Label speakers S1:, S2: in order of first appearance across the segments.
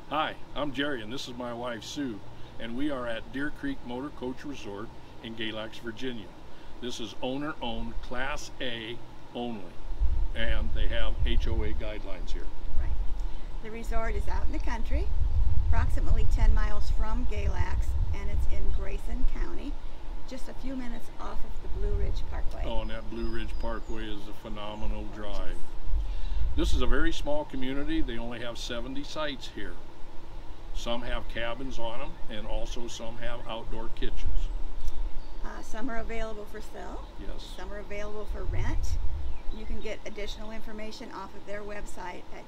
S1: Hi, I'm Jerry and this is my wife Sue, and we are at Deer Creek Motor Coach Resort in Galax, Virginia. This is owner-owned, Class A only, and they have HOA guidelines here.
S2: Right. The resort is out in the country, approximately 10 miles from Galax, and it's in Grayson County, just a few minutes off of the Blue Ridge Parkway.
S1: Oh, and that Blue Ridge Parkway is a phenomenal drive. This is a very small community. They only have 70 sites here. Some have cabins on them, and also some have outdoor kitchens.
S2: Some are available for sale.
S1: Yes.
S2: Some are available for rent. You can get additional information off of their website at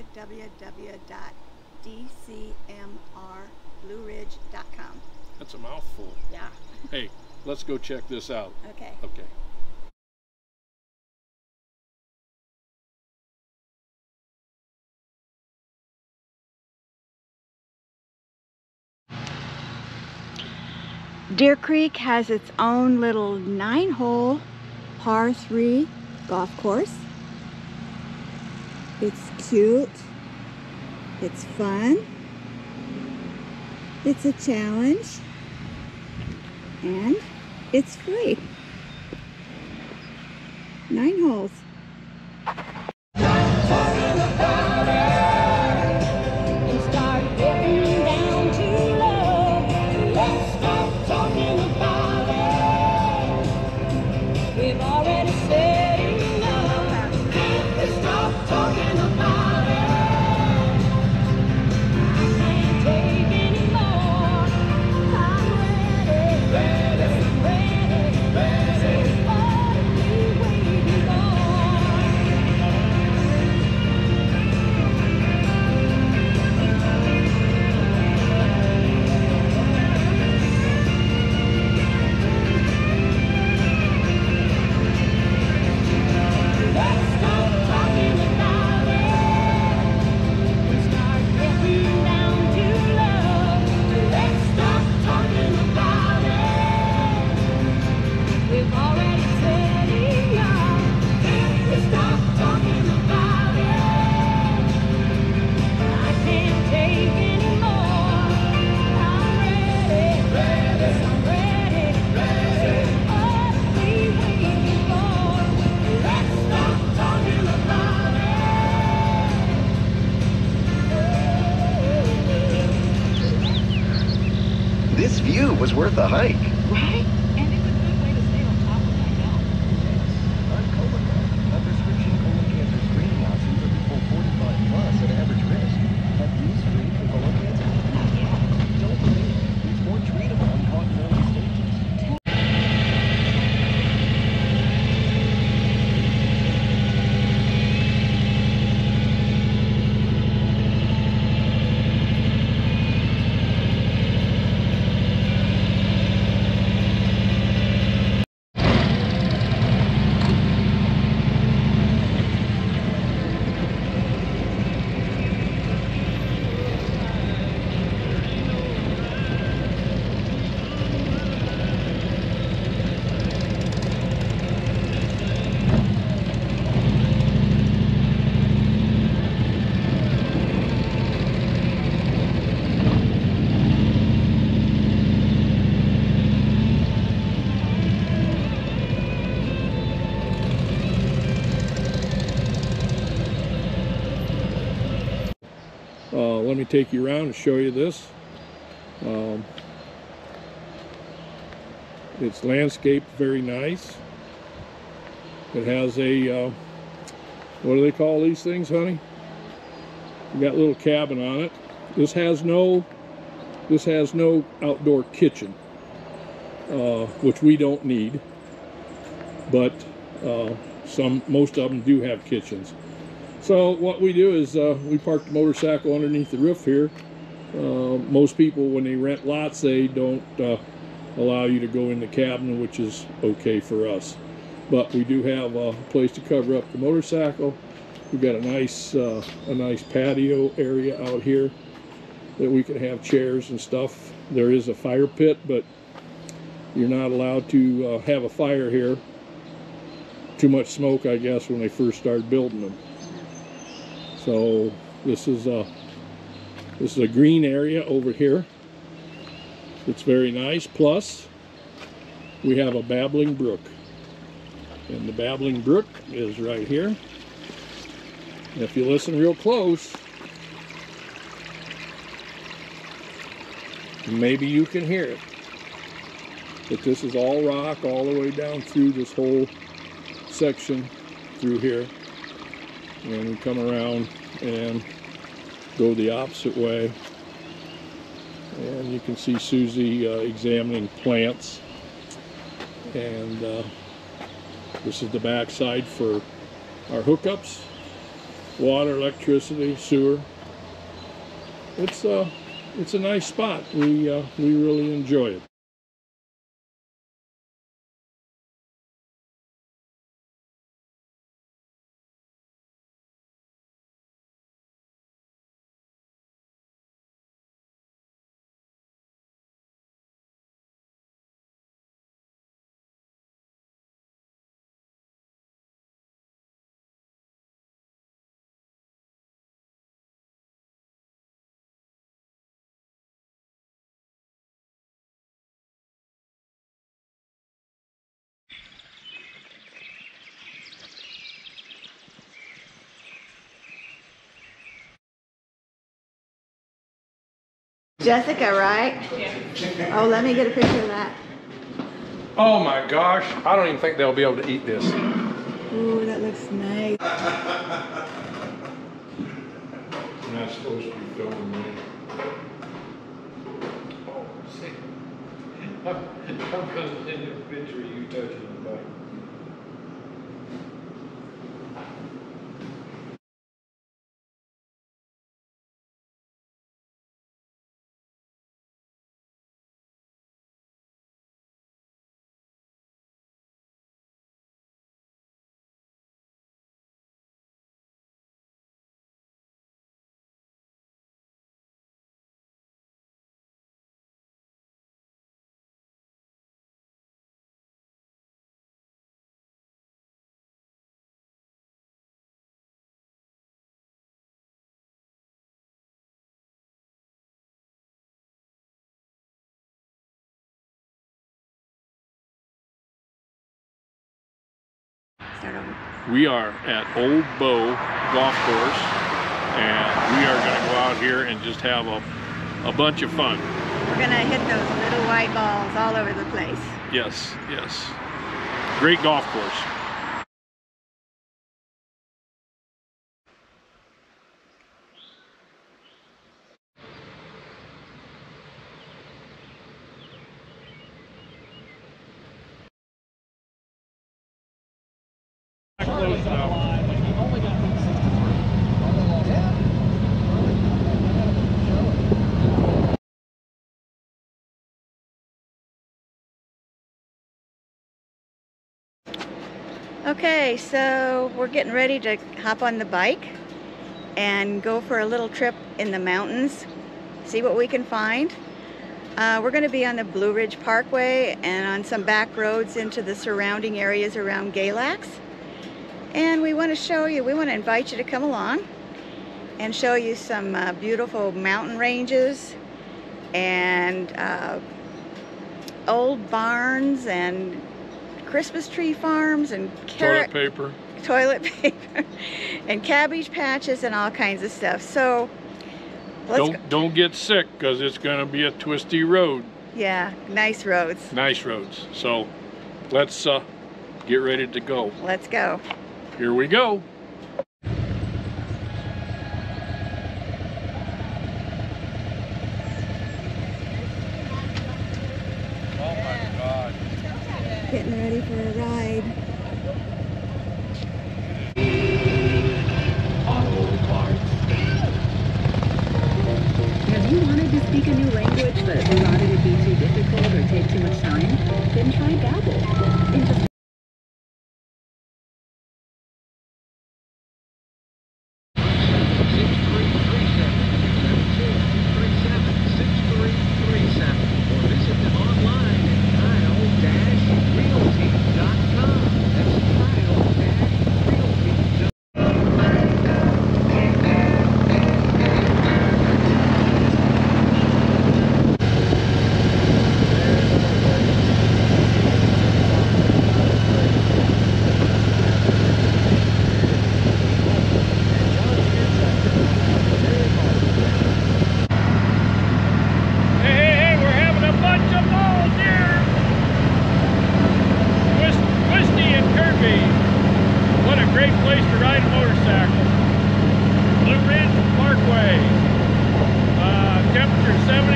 S2: www.dcmrblueridge.com.
S1: That's a mouthful.
S2: Yeah.
S1: Hey, let's go check this out.
S2: Okay.
S1: Okay.
S2: Deer Creek has its own little 9-hole par 3 golf course. It's cute, it's fun, it's a challenge, and it's free. 9 holes.
S3: This view was worth a hike.
S2: Right? And it's a good way to stay on top of my health.
S3: On Colocan, a prescription colon cancer screening option for people 45 plus at average risk. Have you screened for colon cancer?
S2: Not yet.
S3: Don't wait. It's more treatable in caught in early stages.
S1: Let me take you around and show you this. It's landscaped very nice. It has a, what do they call these things, honey? You got a little cabin on it. This has no outdoor kitchen, which we don't need, but most of them do have kitchens. So what we do is we park the motorcycle underneath the roof here. Most people, when they rent lots, they don't allow you to go in the cabin, which is okay for us. But we do have a place to cover up the motorcycle. We've got a nice patio area out here that we can have chairs and stuff. There is a fire pit, but you're not allowed to have a fire here. Too much smoke, I guess, when they first started building them. So this is This is a green area over here. It's very nice. Plus, we have a babbling brook. And the babbling brook is right here. And if you listen real close, maybe you can hear it. But this is all rock all the way down through this whole section through here. And we come around and go the opposite way. And you can see Susie examining plants. And this is the back side for our hookups. Water, electricity, sewer. It's a nice spot. We really enjoy it.
S2: Jessica, right? Yeah. Oh, let me get a picture of that.
S1: Oh my gosh, I don't even think they'll be able to eat this.
S2: Ooh, that looks nice.
S1: I'm not supposed to be filming me.
S4: Oh, see. I'm gonna send a picture of you touching the bike.
S2: Start over.
S1: We are at Old Bow Golf Course, and we are going to go out here and just have a bunch of fun.
S2: We're gonna hit those little white balls all over the place.
S1: Yes, yes. Great golf course.
S2: Okay, so we're getting ready to hop on the bike and go for a little trip in the mountains, see what we can find. We're going to be on the Blue Ridge Parkway and on some back roads into the surrounding areas around Galax. And we want to show you, we want to invite you to come along and show you some beautiful mountain ranges and old barns and Christmas tree farms and
S1: Toilet paper.
S2: And cabbage patches and all kinds of stuff. So
S1: Don't get sick, because it's going to be a twisty road.
S2: Yeah, nice roads.
S1: Nice roads. So let's get ready to go.
S2: Let's go.
S1: Here we go.
S4: Oh my God.
S2: Getting ready for a ride.
S5: Have you wanted to speak a new language but thought it would be too difficult or take too much time? Then try Babbel. In just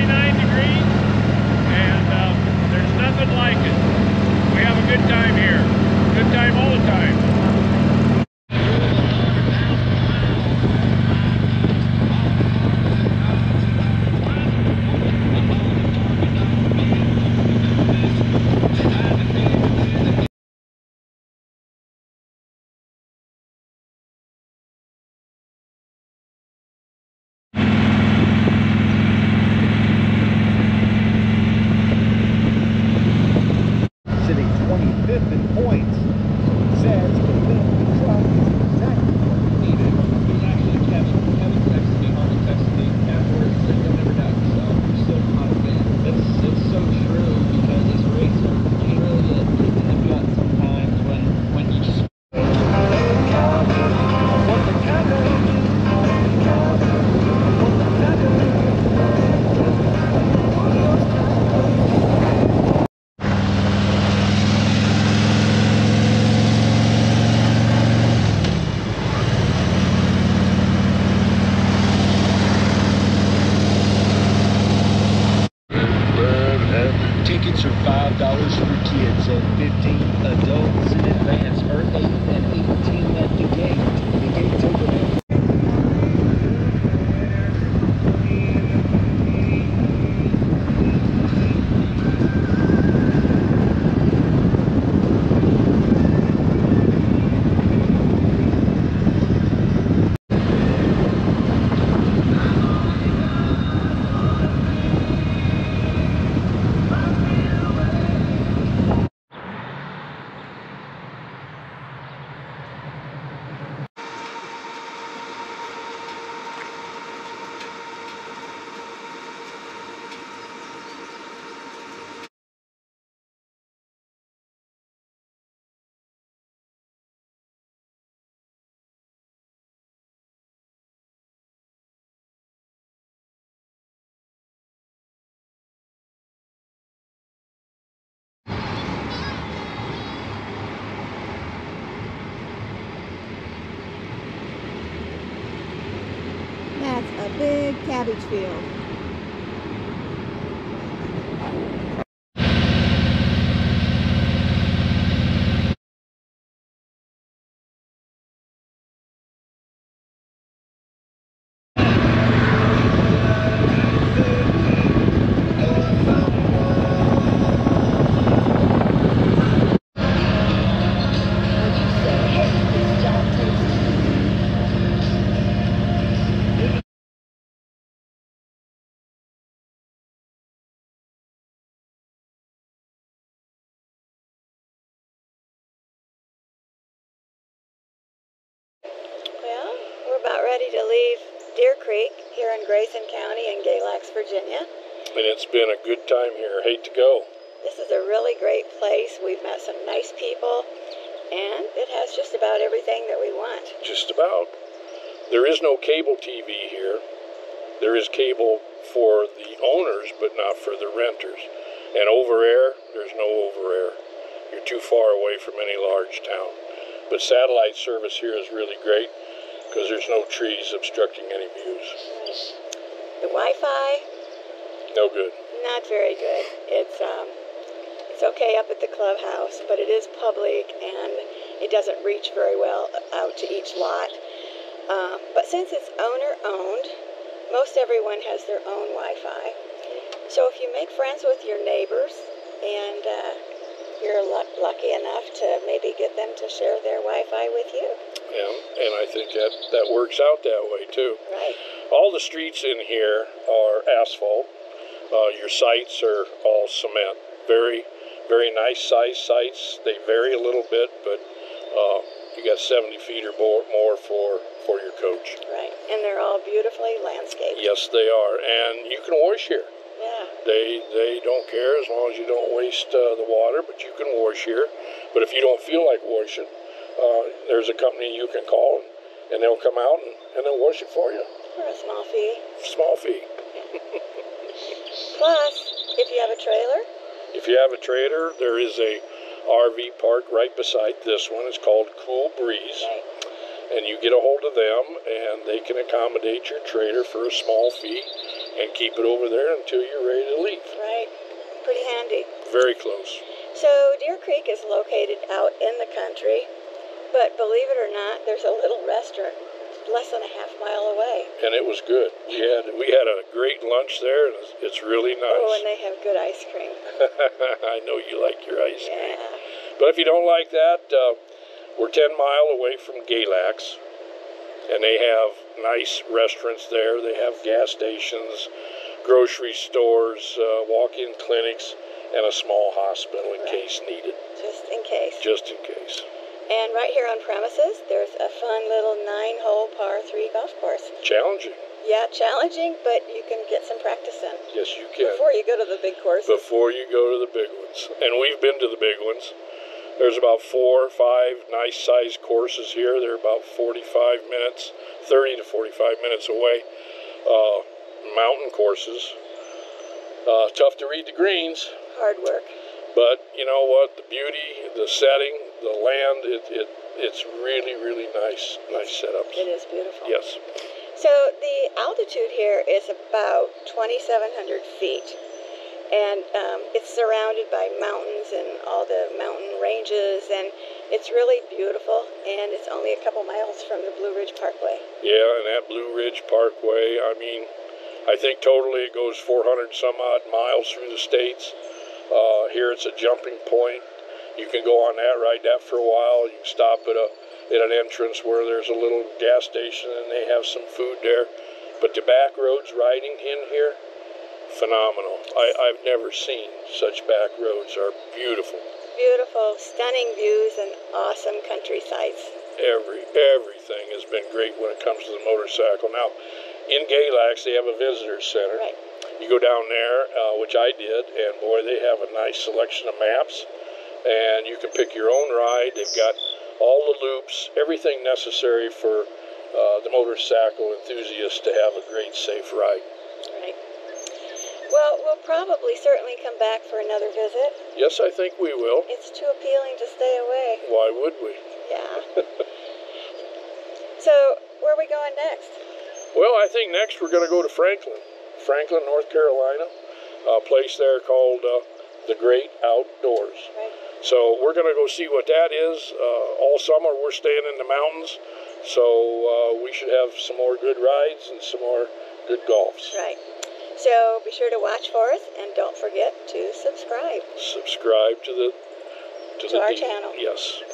S1: 79 degrees, and there's nothing like it. We have a good time here. Good time all the time.
S3: Sitting 25th in points. Says the fifth truck is exactly what needed.
S6: There's actually Kevin texted me, Harmon texted me afterwards, said you'll never doubt yourself, you're still not a fan. It's so true, because as a racer, you really get kicked in the gut sometimes when you just...
S3: What the cowboy do? What the cowboy do? Tickets are $5 for kids and 15 adults in advance. Or 8 and 18 at the gate. The gates open at
S2: That's a big cabbage field. Well, we're about ready to leave Deer Creek here in Grayson County in Galax, Virginia.
S1: And it's been a good time here. Hate to go.
S2: This is a really great place. We've met some nice people, and it has just about everything that we want.
S1: Just about. There is no cable TV here. There is cable for the owners, but not for the renters. And over air, there's no over air. You're too far away from any large town. But satellite service here is really great because there's no trees obstructing any views.
S2: The Wi-Fi,
S1: No good.
S2: not very good. It's okay up at the clubhouse, but it is public and it doesn't reach very well out to each lot. But since it's owner-owned, most everyone has their own Wi-Fi. So if you make friends with your neighbors and you're lucky enough to maybe get them to share their Wi-Fi with you.
S1: Yeah, and I think that works out that way too.
S2: Right.
S1: All the streets in here are asphalt. Your sites are all cement. Very, very nice size sites. They vary a little bit, but you got 70 feet or more for your coach.
S2: Right, and they're all beautifully landscaped.
S1: Yes, they are, and you can wash here.
S2: Yeah.
S1: They don't care as long as you don't waste the water, but you can wash here. But if you don't feel like washing, there's a company you can call, and they'll come out and they'll wash it for you.
S2: For a small fee.
S1: Small fee.
S2: Plus, if you have a trailer.
S1: If you have a trailer, there is a RV park right beside this one. It's called Cool Breeze.
S2: Right.
S1: And you get a hold of them, and they can accommodate your trailer for a small fee. and keep it over there until you're ready to leave.
S2: Right. Pretty handy.
S1: Very close.
S2: So Deer Creek is located out in the country, but believe it or not, there's a little restaurant less than a half-mile away.
S1: And it was good. We had a great lunch there, and it's really nice.
S2: Oh, and they have good ice cream.
S1: I know you like your ice cream.
S2: Yeah.
S1: But if you don't like that, we're 10 miles away from Galax, and they have nice restaurants there. They have gas stations, grocery stores, walk-in clinics, and a small hospital in case needed.
S2: Just in case.
S1: Just in case.
S2: And right here on premises, there's a fun little 9-hole par 3 golf course.
S1: Challenging.
S2: Yeah, challenging, but you can get some practice in.
S1: Yes, you can.
S2: Before you go to the big courses.
S1: Before you go to the big ones. And we've been to the big ones. There's about 4 or 5 nice-sized courses here. They're about 45 minutes, 30 to 45 minutes away. Mountain courses. Tough to read the greens.
S2: Hard work.
S1: But you know what? The beauty, the setting, the land, it's really, really nice setups.
S2: It is beautiful.
S1: Yes.
S2: So the altitude here is about 2,700 feet. And it's surrounded by mountains and all the mountain ranges, and it's really beautiful, and it's only a couple miles from the Blue Ridge Parkway.
S1: Yeah, and that Blue Ridge Parkway, I mean, I think totally it goes 400 some odd miles through the states. Here it's a jumping point. You can go on that, ride that for a while. You can stop at an entrance where there's a little gas station and they have some food there. But the back roads riding in here, phenomenal. I've never seen such back roads. Are beautiful.
S2: Beautiful, stunning views and awesome countrysides.
S1: Everything has been great when it comes to the motorcycle. Now, in Galax, they have a visitor center.
S2: Right.
S1: You go down there, which I did, and boy, they have a nice selection of maps, and you can pick your own ride. They've got all the loops, everything necessary for the motorcycle enthusiast to have a great, safe ride.
S2: Right. Well, we'll probably certainly come back for another visit.
S1: Yes, I think we will.
S2: It's too appealing to stay away.
S1: Why would we?
S2: Yeah. So, where are we going next?
S1: Well, I think next we're going to go to Franklin, North Carolina, a place there called the Great Outdoors.
S2: Right.
S1: So we're going to go see what that is. All summer we're staying in the mountains, so we should have some more good rides and some more good golfs.
S2: Right. So be sure to watch for us, and don't forget to subscribe
S1: Subscribe to
S2: to our channel.
S1: Yes.